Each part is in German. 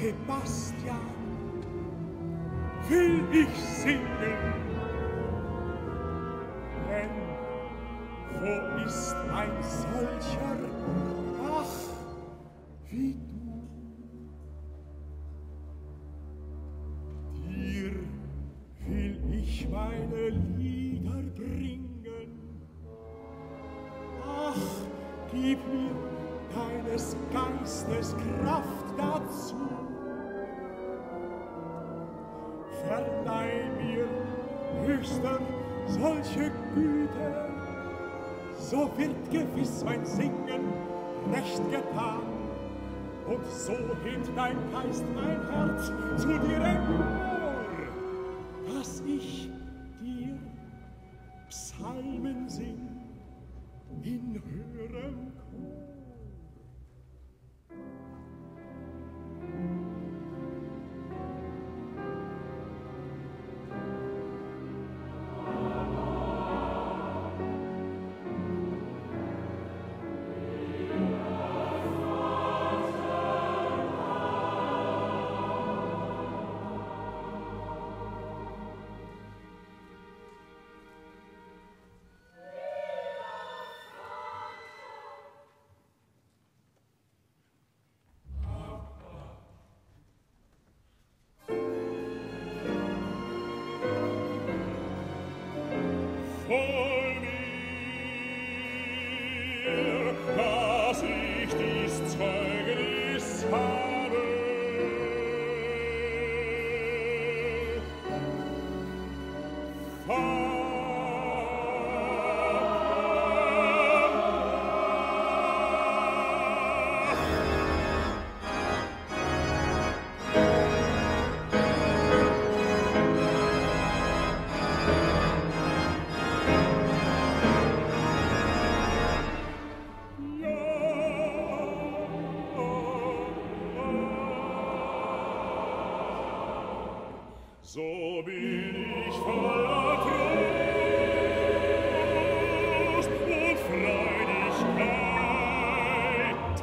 Sebastian, will ich singen. Denn wo ist ein solcher Bach wie du? Dir will ich meine Lieder bringen. Ach, gib mir deines Geistes Kraft dazu. Verleih mir, Höchster, solche Güte, so wird gewiss mein Singen recht getan, und so hebt dein Geist mein Herz zu dir empor, dass ich dir Psalmen sing in höherem Chor. So bin ich voller Trost und Freudigkeit.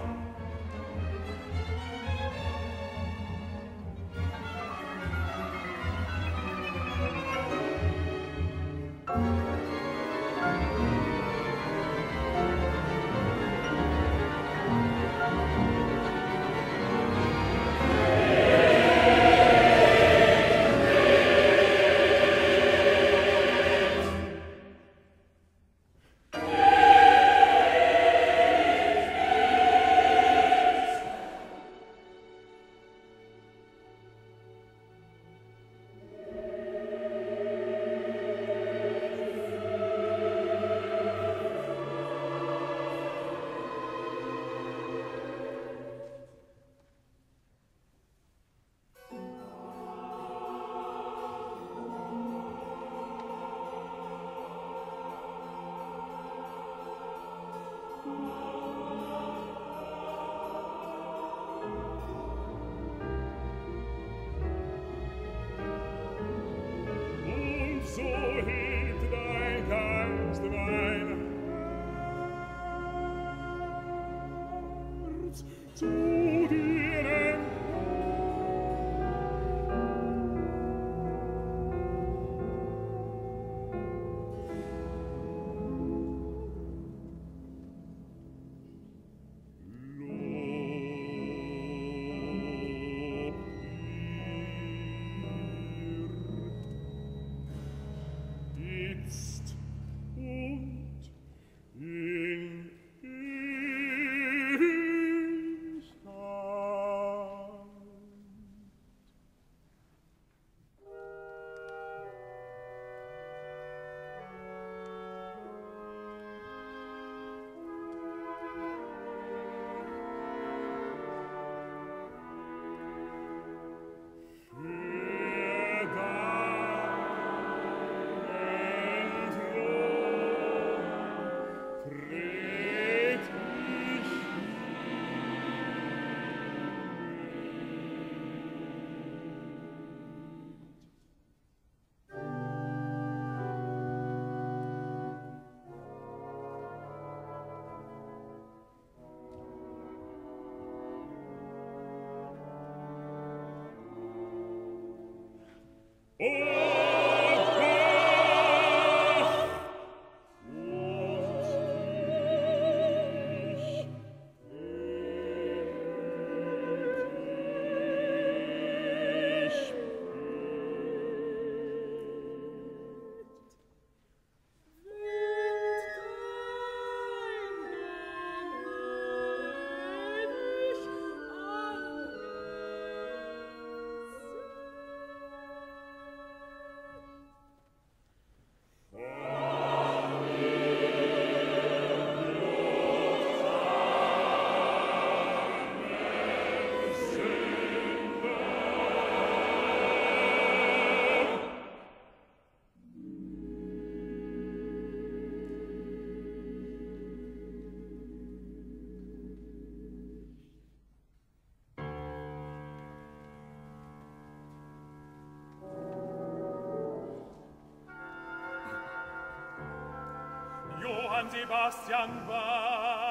Johann Sebastian Bach,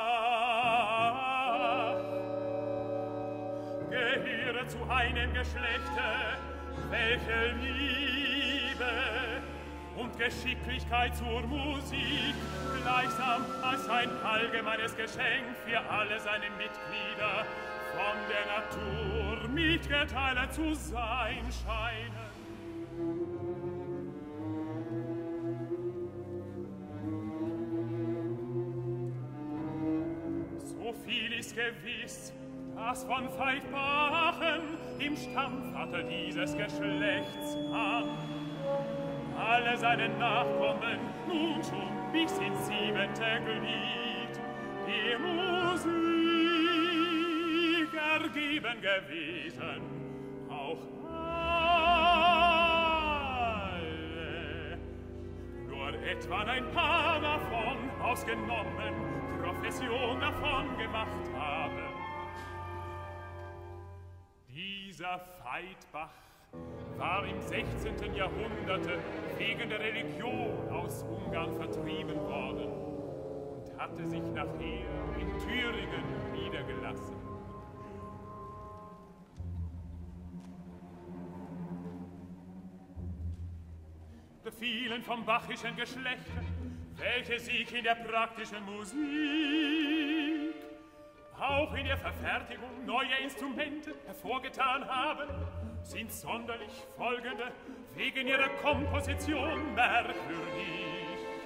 gehöre zu einem Geschlechte, welche Liebe und Geschicklichkeit zur Musik gleichsam als ein allgemeines Geschenk für alle seine Mitglieder von der Natur mitgeteilt zu sein scheinen. So viel ist gewiss, dass von Veitbachen im Stammvater dieses Geschlechts an alle seine Nachkommen nun schon bis ins 7. Glied die Musik ergeben gewesen, auch alle, nur etwa ein paar davon ausgenommen Profession davon gemacht haben. Dieser Veitbach war im 16. Jahrhundert wegen der Religion aus Ungarn vertrieben worden und hatte sich nachher in Thüringen niedergelassen. Befielen vom bachischen Geschlecht, welche sich in der praktischen Musik, auch in der Verfertigung neuer Instrumente hervorgetan haben, sind sonderlich folgende wegen ihrer Komposition merkwürdig.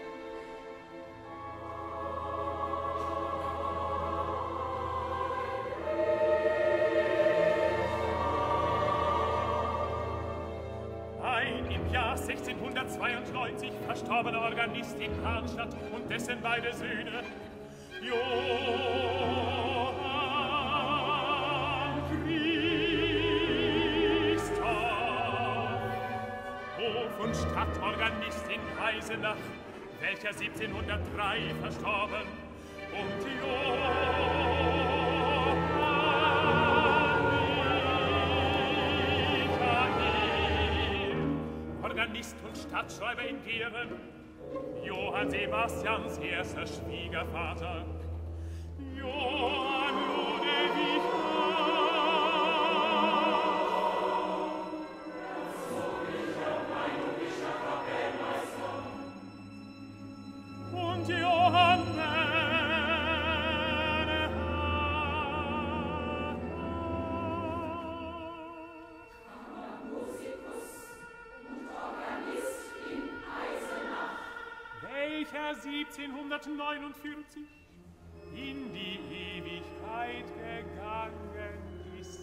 Ein im Jahr 1692 verstorbener Organist in Arnstadt und dessen beide Söhne, und Stadtorganist in Eisenach, welcher 1703 verstorben, und Johann Michael, Organist und Stadtschreiber in Geren, Johann Sebastians erster Schwiegervater, Johann Ludwig und Johann Musikus und Organist in Eisenach, welcher 1749 in die Ewigkeit gegangen ist.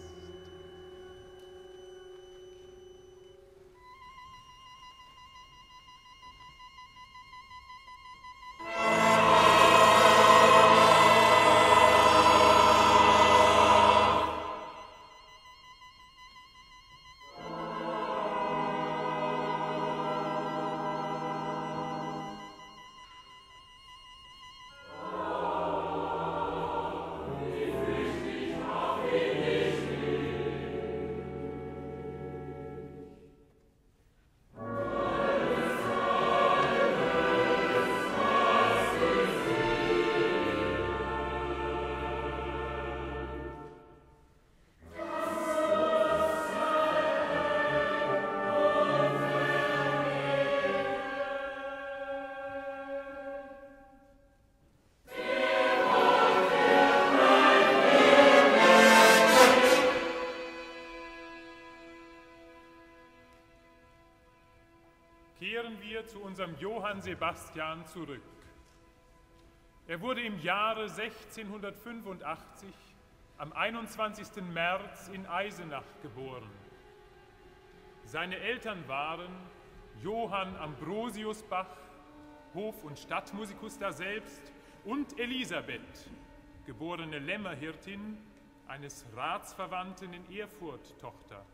Kehren wir zu unserem Johann Sebastian zurück. Er wurde im Jahre 1685 am 21. März in Eisenach geboren. Seine Eltern waren Johann Ambrosius Bach, Hof- und Stadtmusikus daselbst, und Elisabeth, geborene Lämmerhirtin, eines Ratsverwandten in Erfurt, Tochter.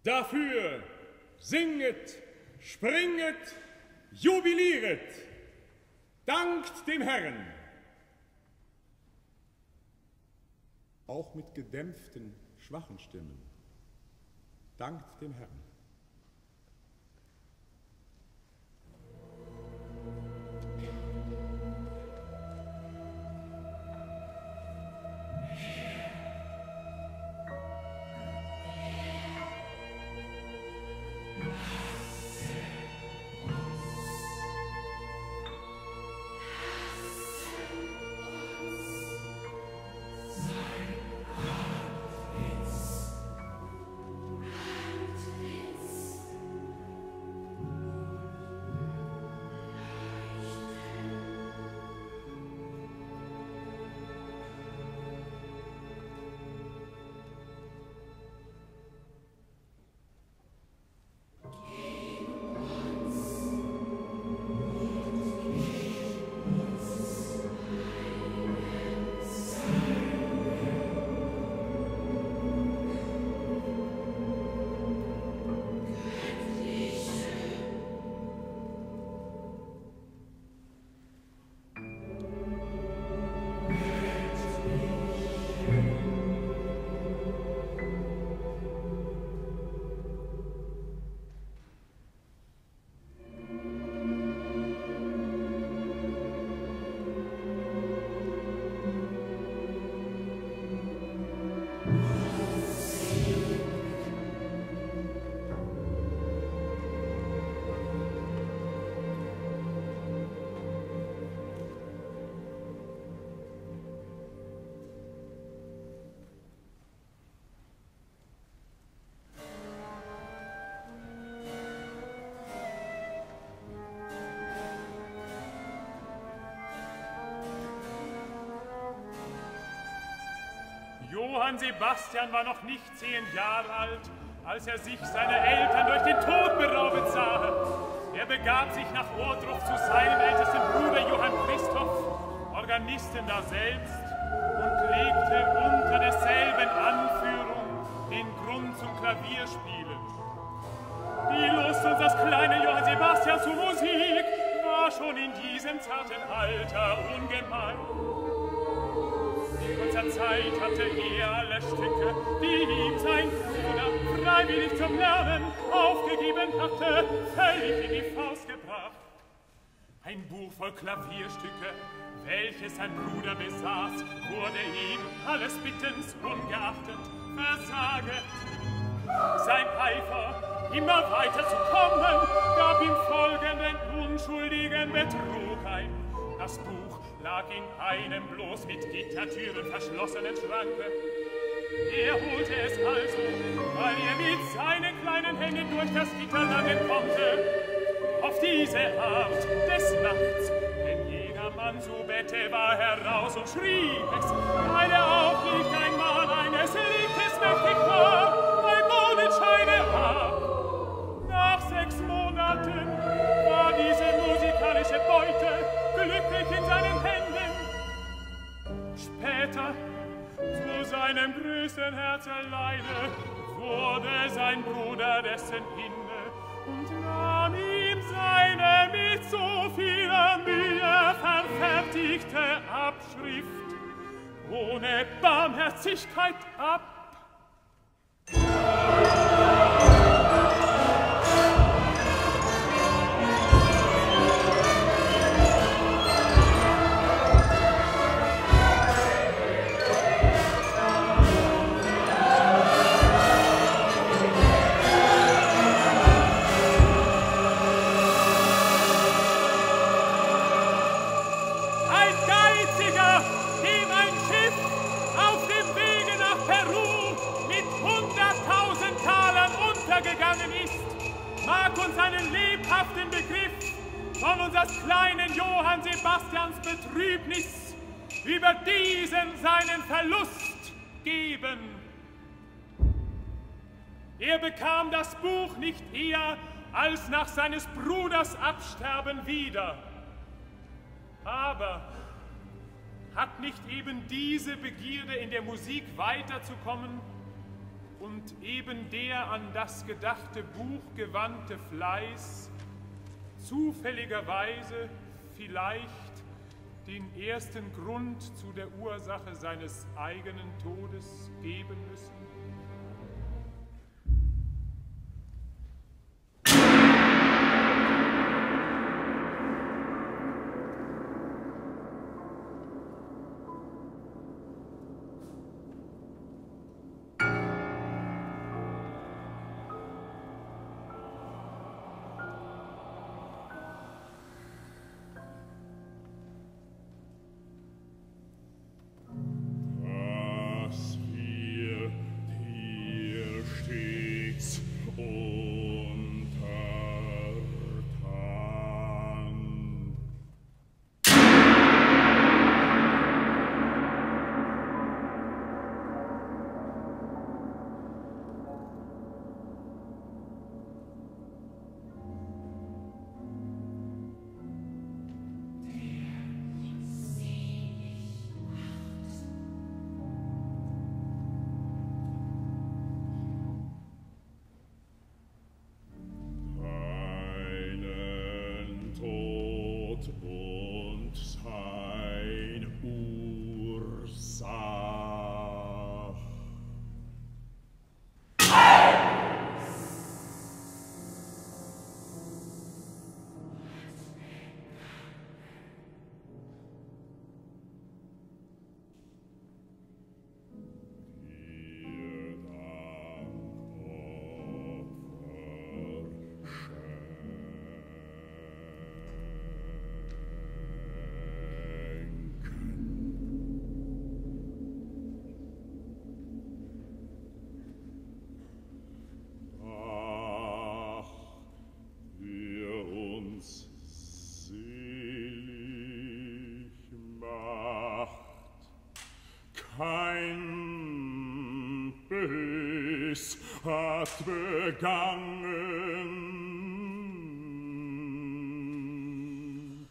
Dafür singet, springet, jubilieret, dankt dem Herrn. Auch mit gedämpften, schwachen Stimmen, dankt dem Herrn. Johann Sebastian war noch nicht 10 Jahre alt, als er sich seiner Eltern durch den Tod beraubet sah. Er begab sich nach Ohrdruf zu seinem ältesten Bruder Johann Christoph, Organisten daselbst, und legte unter derselben Anführung den Grund zum Klavierspielen. Die Lust unseres kleinen Johann Sebastian zur Musik war schon in diesem zarten Alter ungemein. In kurzer Zeit hatte er alle Stücke, die ihm sein Bruder freiwillig zum Lernen aufgegeben hatte, völlig in die Faust gebracht. Ein Buch voll Klavierstücke, welches sein Bruder besaß, wurde ihm alles Bittens ungeachtet versaget. Sein Eifer, immer weiter zu kommen, gab ihm folgenden unschuldigen Betrug ein. Das Buch lag in einem bloß mit Gittertüren verschlossenen Schranke. Er holte es also, weil er mit seinen kleinen Händen durch das Gitter langen konnte. Auf diese Art des Nachts, wenn jedermann zu Bette war, heraus und schrie es, weil er auch nicht ein Mann eines Lichtes mächtig war, ein Mondenscheine ab. Nach 6 Monaten war diese musikalische Beute glücklich in seinen Händen. Später, zu seinem größten Herzeleide, wurde sein Bruder dessen inne und nahm ihm seine mit so vieler Mühe verfertigte Abschrift ohne Barmherzigkeit ab. Mag uns einen lebhaften Begriff von unseres kleinen Johann Sebastians Betrübnis über diesen seinen Verlust geben. Er bekam das Buch nicht eher als nach seines Bruders Absterben wieder. Aber hat nicht eben diese Begierde, in der Musik weiterzukommen, und eben der an das gedachte Buch gewandte Fleiß zufälligerweise vielleicht den ersten Grund zu der Ursache seines eigenen Todes geben müssen? Kein Bös hat begangen.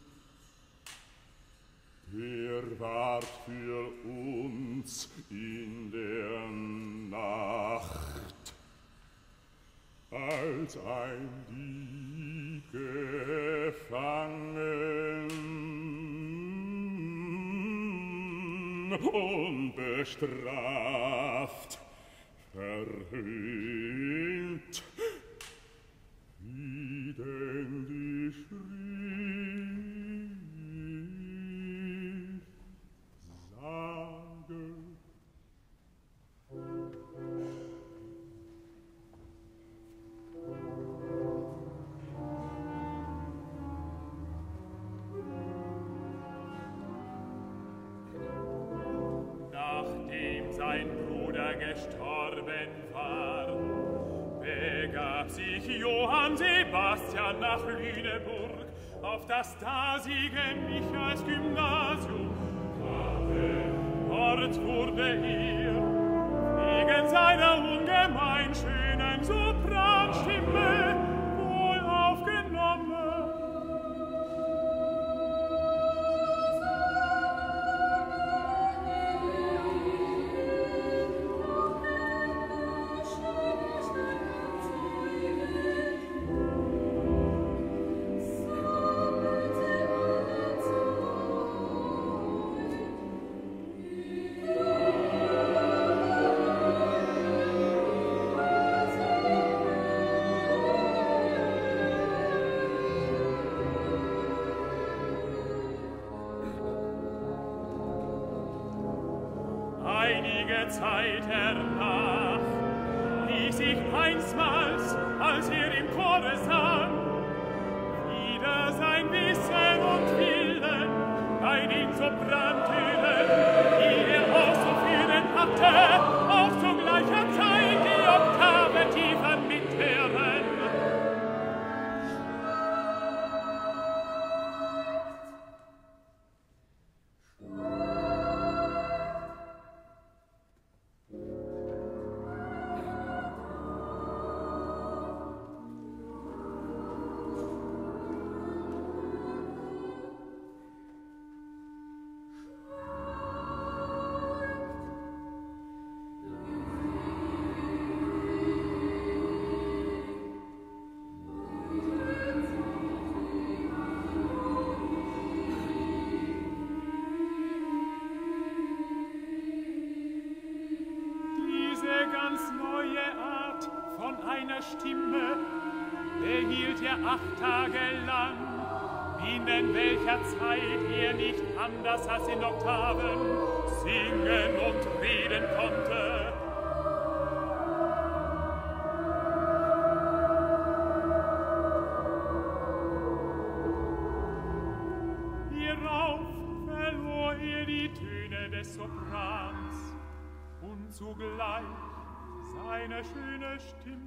Er ward für uns in der Nacht als ein Dieb gefangen, unbestraft, verhöhnt, wie denn die Schrift sage. Sein Bruder gestorben war, begab sich Johann Sebastian nach Lüneburg auf das dasige Michaelsgymnasium. Dort wurde er wegen seiner ungemein schönen Sopranstimme wohl aufgenommen. Zeit hernach ließ ich einsmals, als er im Chore sang, wieder sein Wissen und Willen bei den Soprantönen, die er auszuführen hatte, auch zu gleicher Zeit die Oktave tiefer mithören. Stimme behielt er 8 Tage lang, binnen welcher Zeit er nicht anders als in Oktaven singen und reden konnte. Hierauf verlor er die Töne des Soprans und zugleich seine schöne Stimme.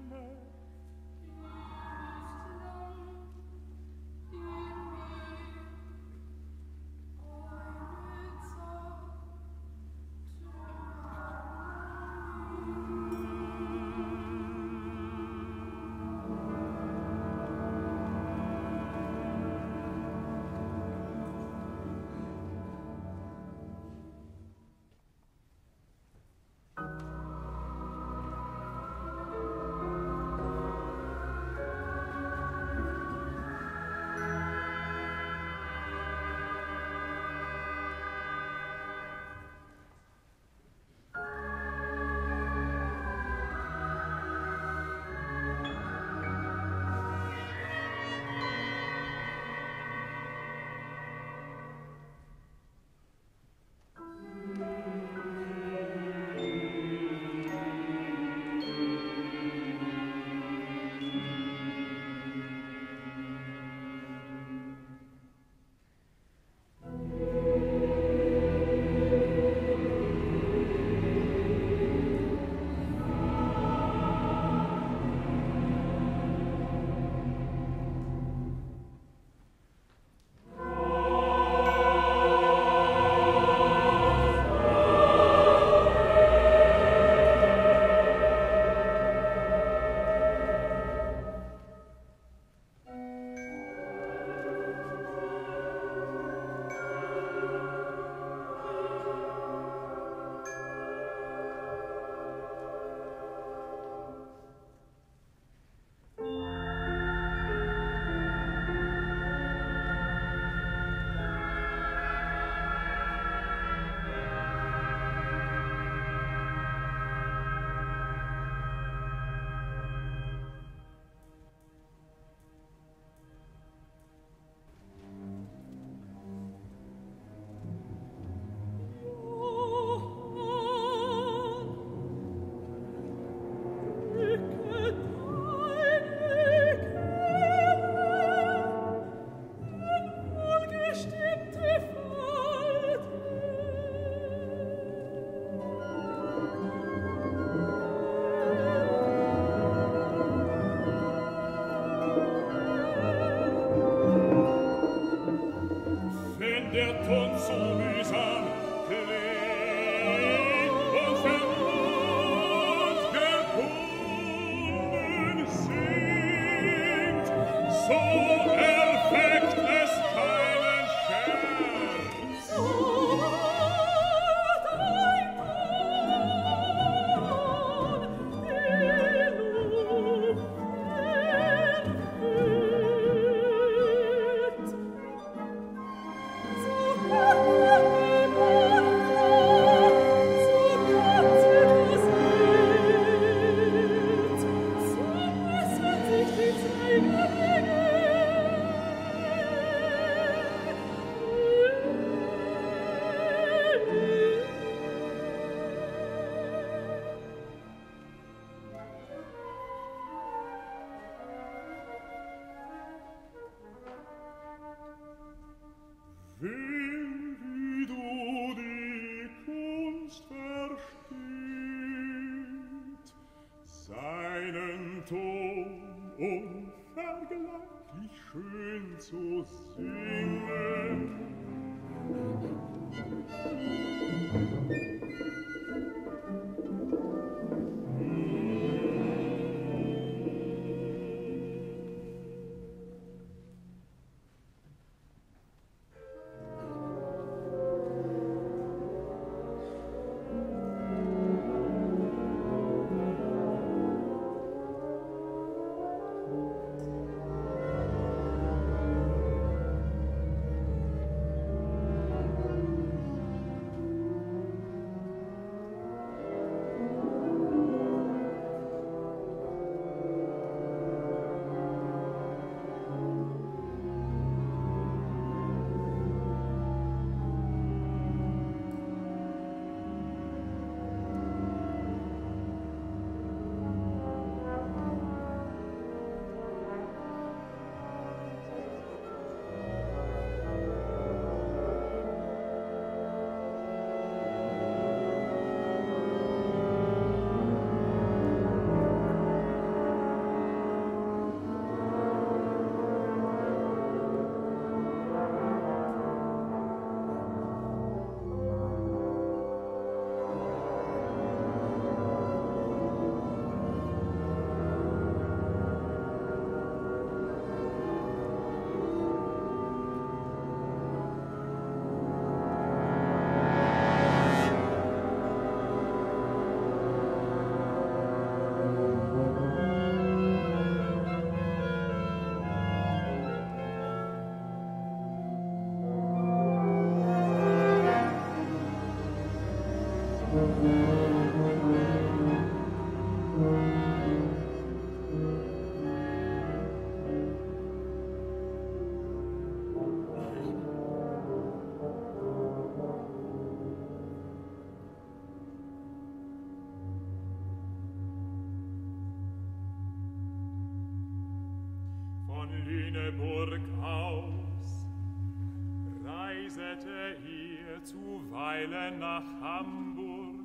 von Lüneburg aus reisete er zuweilen nach Hamburg,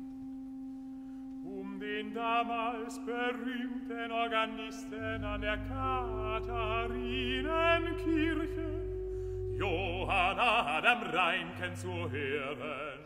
um den damals berühmten Organisten an der Katharinenkirche Johann Adam Reinken zu hören.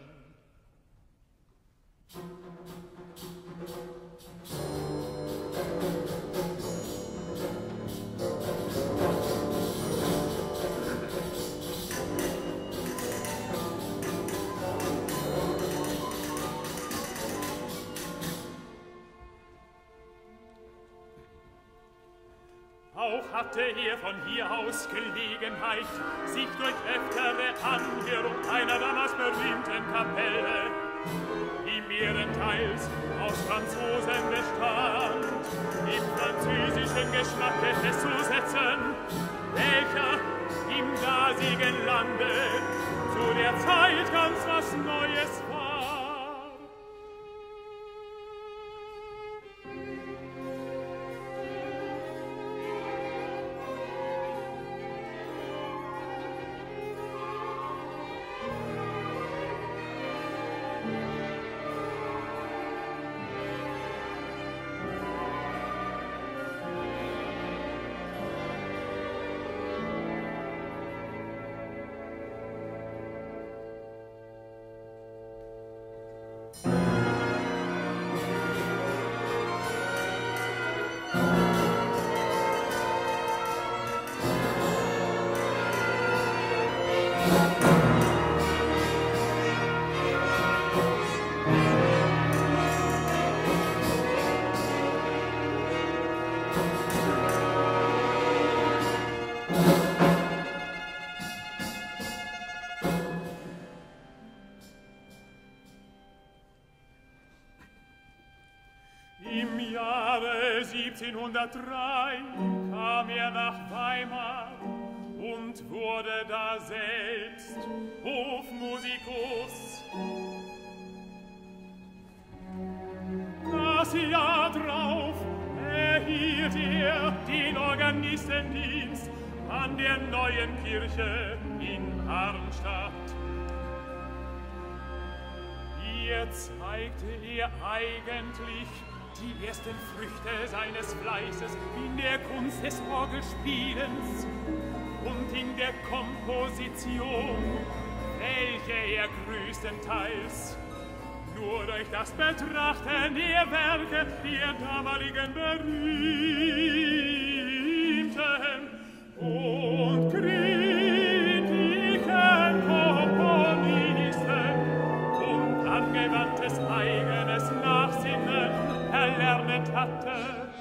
Auch hatte er von hier aus Gelegenheit, sich durch öftere Anhörung einer damals berühmten Kapelle, die mehrenteils aus Franzosen bestand, im französischen Geschmacke festzusetzen, welcher im dasigen Lande zu der Zeit ganz was Neues war. Im Jahre 1703 kam er nach Weimar und wurde daselbst Hofmusikus. Das Jahr drauf erhielt er den Organistendienst an der neuen Kirche in Arnstadt. Hier zeigte er eigentlich die ersten Früchte seines Fleißes in der Kunst des Orgelspielens und in der Komposition, welche er größtenteils nur durch das Betrachten der Werke der damaligen berühmten und kritischen Komponisten und angewandtes eigenes Nachsinnen erlernt hatte.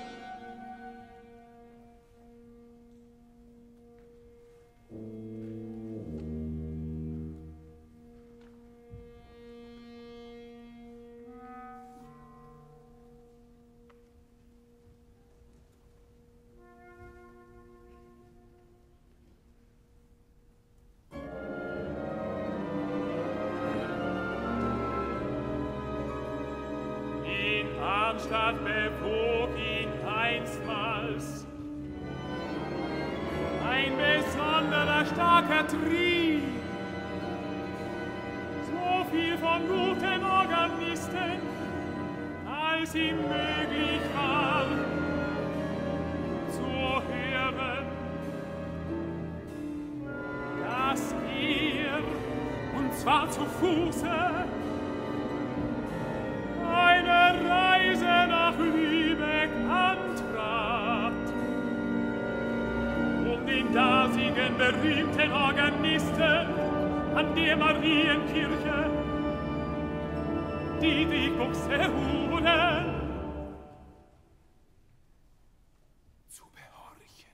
Stadt bewog ihn einstmals ein besonderer starker Trieb, so viel von guten Organisten, als ihm möglich war, zu hören, dass er, und zwar zu Fuße, eine Reise nach Lübeck antrat, um den dasigen berühmten Organisten an der Marienkirche die Buxtehude zu behorchen.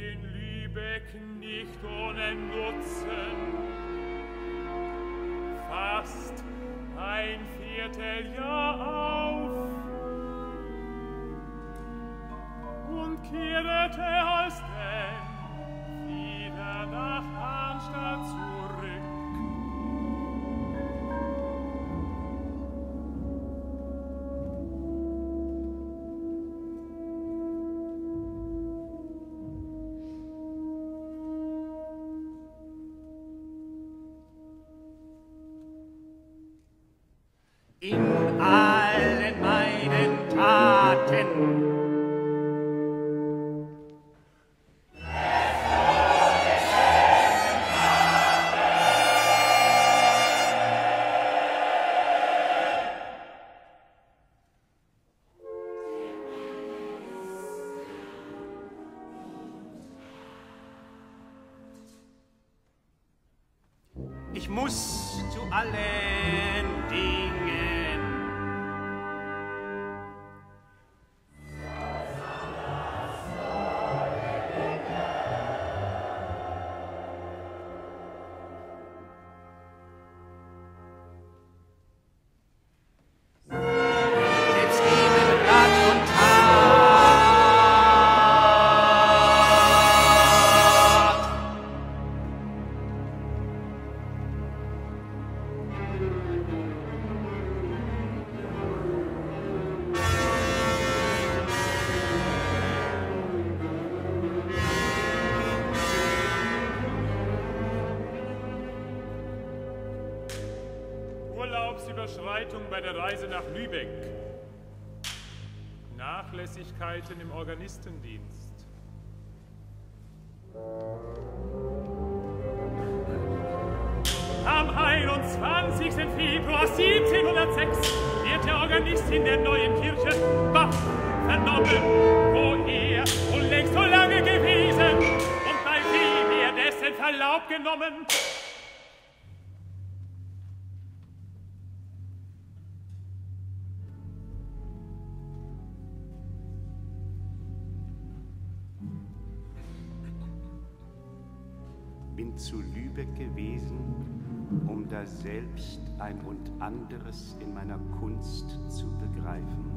in Lübeck nicht ohne Nutzen. Fast ein Vierteljahr auf und kehrte alsdann wieder nach Arnstadt zurück. In allen meinen Taten ich muss zu allen Dingen Urlaubsüberschreitung bei der Reise nach Lübeck. Nachlässigkeiten im Organistendienst. Am 21. Februar 1706 wird der Organist in der neuen Kirche Bach vernommen, wo er unlängst so lange gewesen und bei wem er dessen Verlaub genommen. Bin zu Lübeck gewesen, um da selbst ein und anderes in meiner Kunst zu begreifen,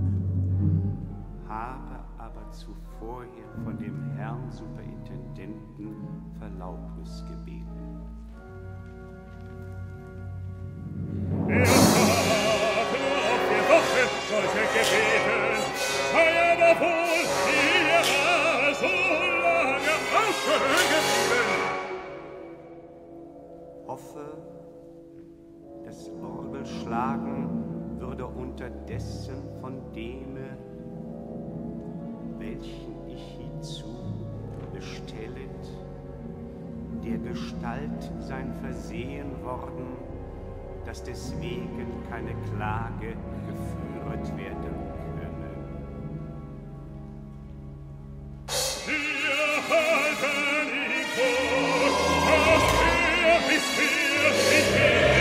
habe aber zuvorher von dem Herrn Superintendenten Verlaubnis gebeten. Er hat nur auf der Woche solche gebeten, sei aber wohl hier so lange aufgehoben. Hoffe, das Orgelschlagen würde unterdessen von dem, welchen ich hiezu bestellet, der Gestalt sein versehen worden, dass deswegen keine Klage geführt werden könne. Wir halten ihn vor, dass er bisher in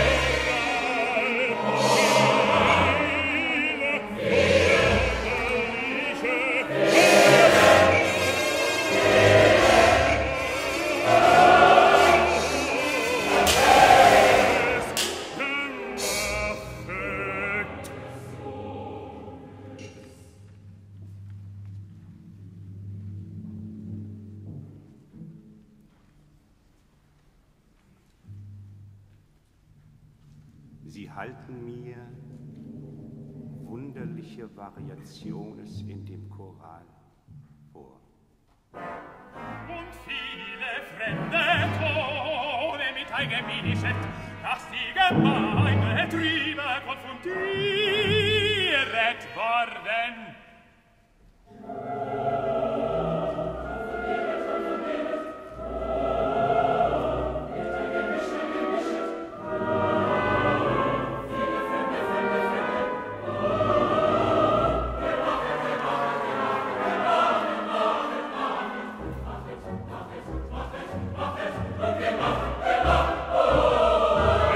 Sie halten mir wunderliche Variationes in dem Choral vor. Und viele fremde Tone mit allgemeinischet, dass die Gemeinde drüber konfundiert worden.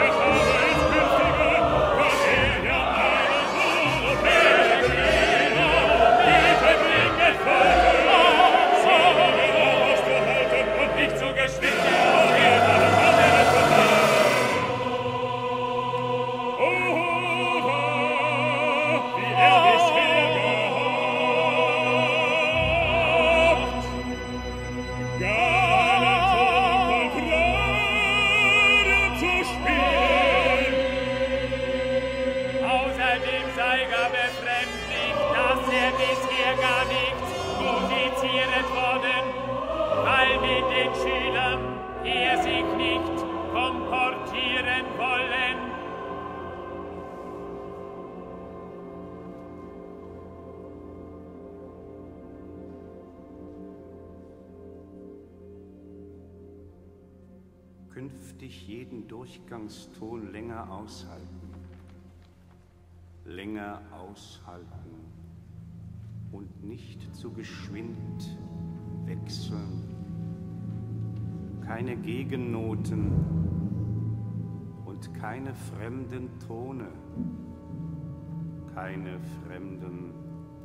Ja, künftig jeden Durchgangston länger aushalten. Länger aushalten und nicht zu geschwind wechseln. Keine Gegennoten und keine fremden Tone. Keine fremden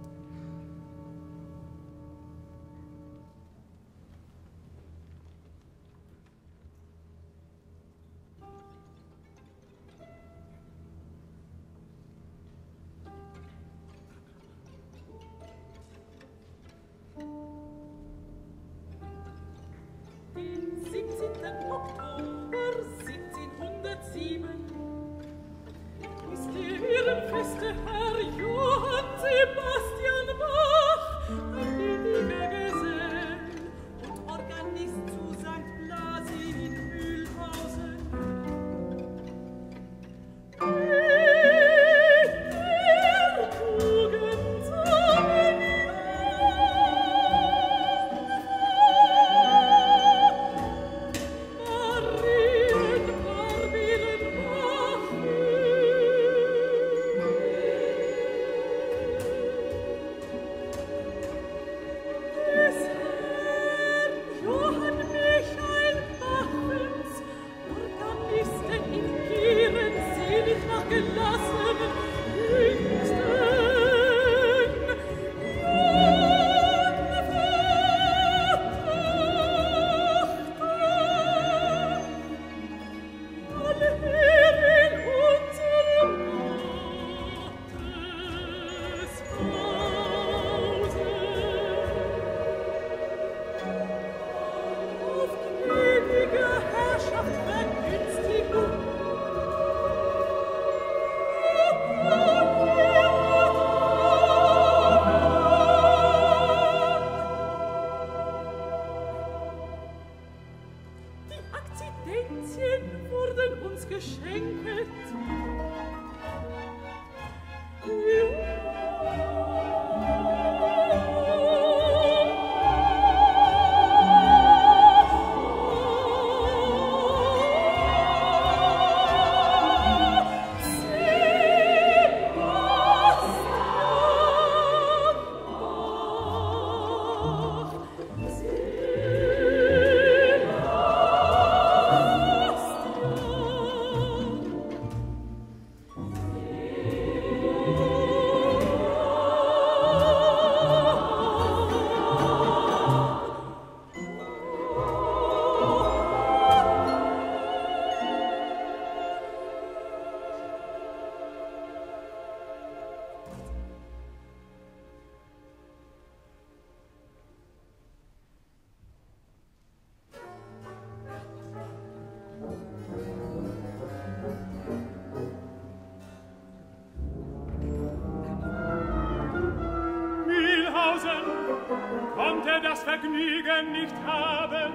konnte das Vergnügen nicht haben,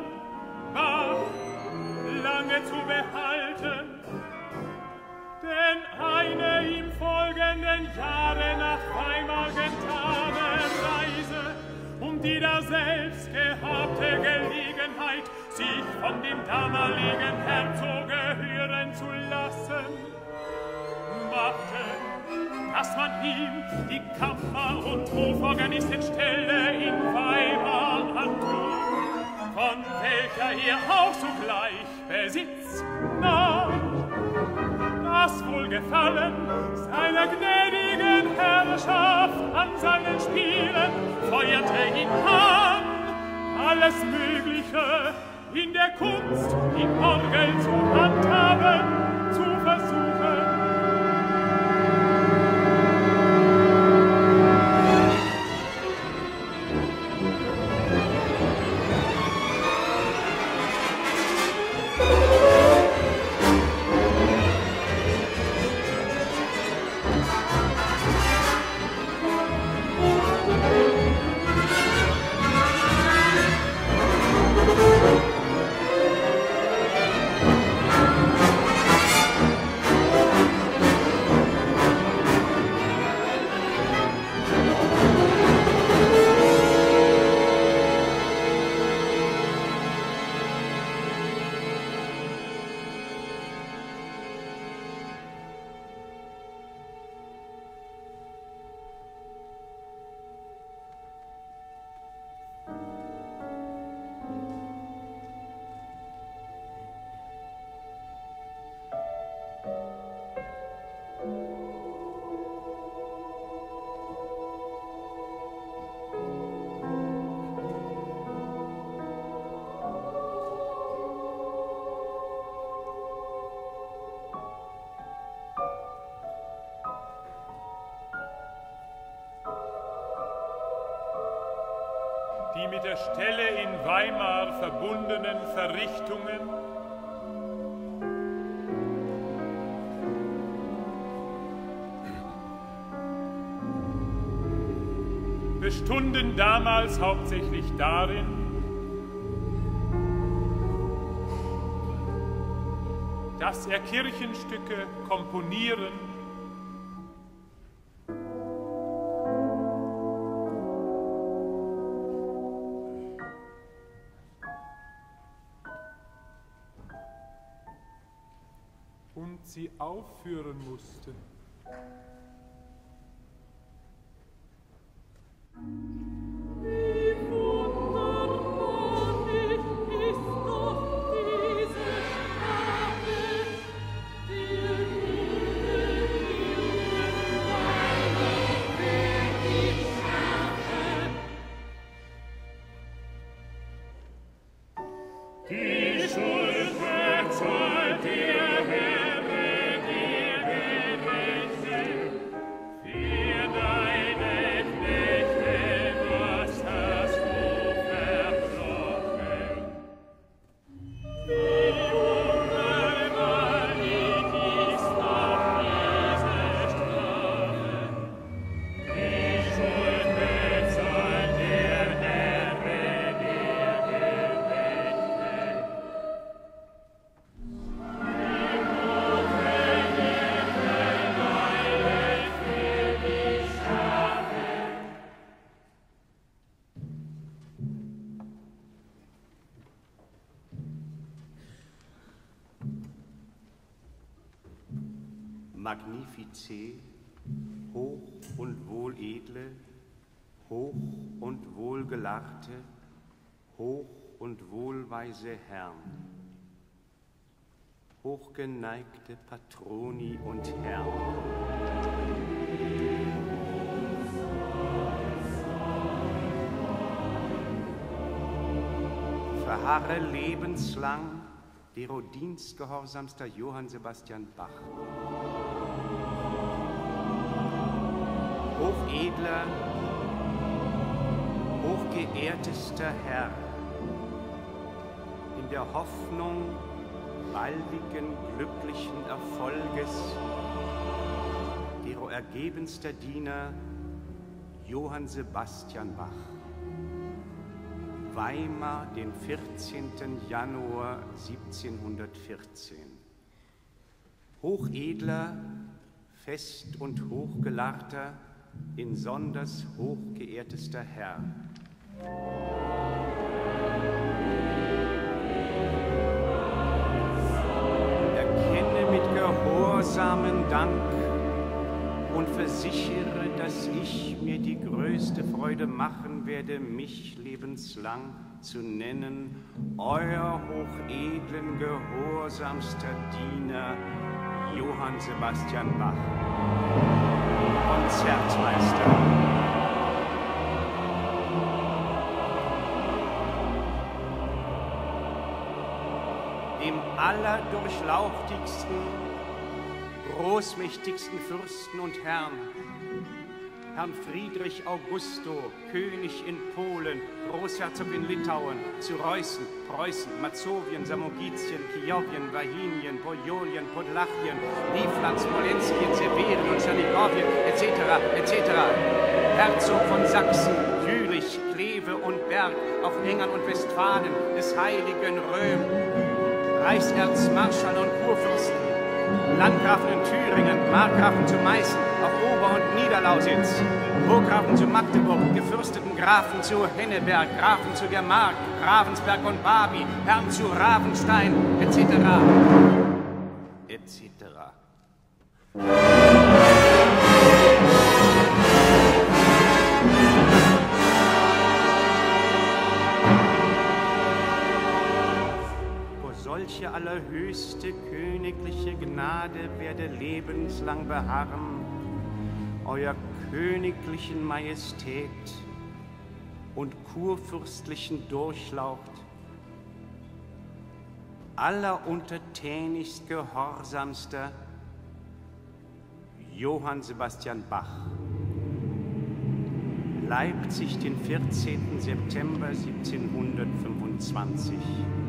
war lange zu behalten, denn eine ihm folgenden Jahre nach Weimar getane Reise, um die daselbst gehabte Gelegenheit, sich von dem damaligen Herzoge hören zu lassen, machte, dass man ihm die Kammer- und Hoforganistenstelle in Weimar antrug, von welcher er auch sogleich Besitz nahm. Das Wohlgefallen seiner gnädigen Herrschaft an seinen Spielen feuerte ihn an, alles Mögliche in der Kunst, die Orgel zu handhaben, zu versuchen. die mit der Stelle in Weimar verbundenen Verrichtungen bestunden damals hauptsächlich darin, dass er Kirchenstücke komponieren und sie aufführen musste. Magnifice, hoch und wohledle, hoch und wohlgelarte, hoch und wohlweise Herrn, hochgeneigte Patroni und Herrn, verharre lebenslang dero dienstgehorsamster Johann Sebastian Bach. Hochedler, hochgeehrtester Herr, in der Hoffnung baldigen, glücklichen Erfolges, dero ergebenster Diener Johann Sebastian Bach. Weimar, den 14. Januar 1714. Hochedler, fest und hochgelarter, insonders hochgeehrtester Herr. Erkenne mit gehorsamen Dank und versichere, dass ich mir die größte Freude machen werde, mich lebenslang zu nennen, euer hochedlen, gehorsamster Diener, Johann Sebastian Bach, Konzertmeister. Dem allerdurchlauchtigsten, großmächtigsten Fürsten und Herrn, Herrn Friedrich Augusto, König in Polen, Großherzog in Litauen, zu Reußen, Preußen, Mazowien, Samogitien, Kijowien, Wahinien, Podolien, Podlachien, Livland, Smolenskien, Severien und Czernigowien, etc., etc. Herzog von Sachsen, Jülich, Kleve und Berg, auf Engern und Westfalen, des Heiligen Röm, Reichserzmarschall und Kurfürsten, Landgrafen in Thüringen, Markgrafen zu Meißen, auf Ober- und Niederlausitz, Burggrafen zu Magdeburg, gefürsteten Grafen zu Henneberg, Grafen zu der Mark, Ravensberg und Babi, Herrn zu Ravenstein, etc., etc. Solche allerhöchste königliche Gnade werde lebenslang beharren, euer königlichen Majestät und kurfürstlichen Durchlaucht, alleruntertänigst gehorsamster Johann Sebastian Bach, Leipzig, den 14. September 1725.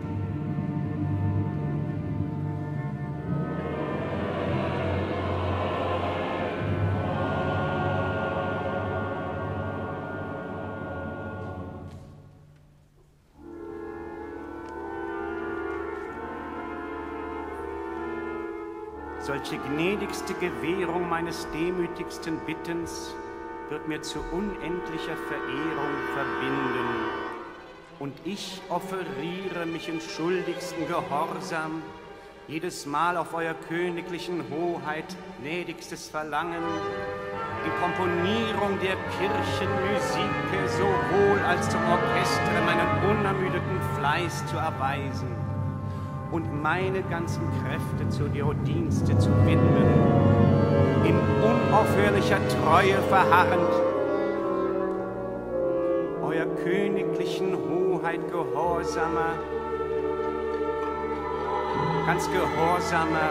Solche gnädigste Gewährung meines demütigsten Bittens wird mir zu unendlicher Verehrung verbinden. Und ich offeriere mich in schuldigsten Gehorsam, jedes Mal auf euer königlichen Hoheit gnädigstes Verlangen, die Komponierung der Kirchenmusik sowohl als zum Orchestra meinen unermüdeten Fleiß zu erweisen und meine ganzen Kräfte zu Deo Dienste zu widmen, in unaufhörlicher Treue verharrend, euer königlichen Hoheit gehorsamer, ganz gehorsamer,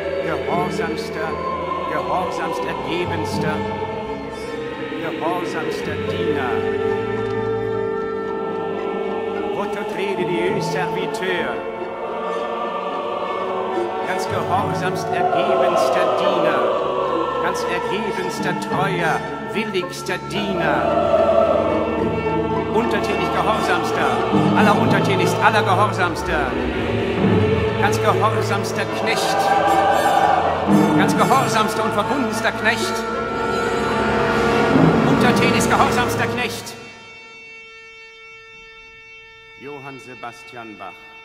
gehorsamst ergebenster, gehorsamster Diener. Votre très Dieu serviteur, ganz gehorsamst ergebenster Diener, ganz ergebenster, treuer, willigster Diener, untertänig gehorsamster, alleruntertänigst, allergehorsamster, ganz gehorsamster Knecht, ganz gehorsamster und verbundenster Knecht, untertänigst gehorsamster Knecht. Johann Sebastian Bach.